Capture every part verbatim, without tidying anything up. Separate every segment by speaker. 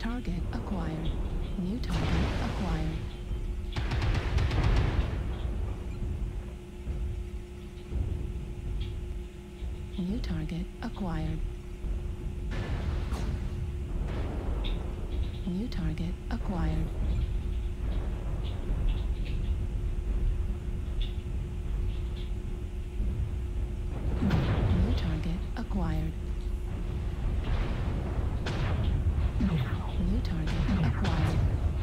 Speaker 1: Target acquired. New target acquired. New target acquired. New target acquired. New target acquired. New target acquired.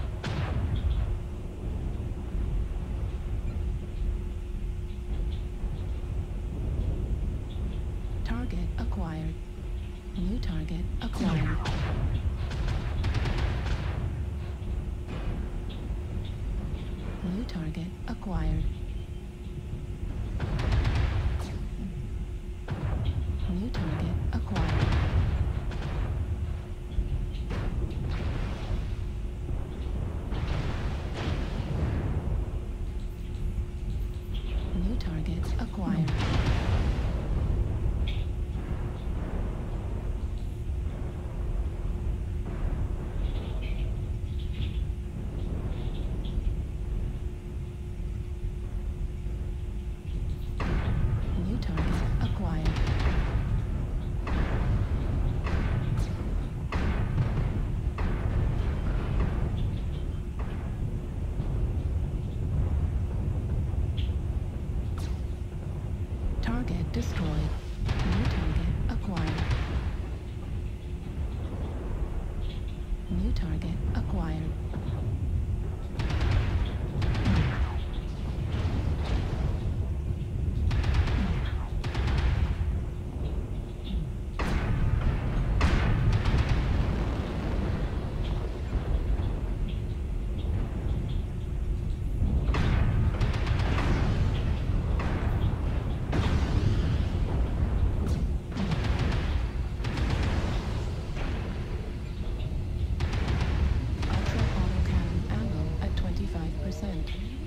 Speaker 1: Target acquired. New target acquired. New target acquired. New target acquired. New target acquired. New target acquired. Target destroyed. New target acquired. New target acquired. Ultra autocannon ammo at twenty-five percent.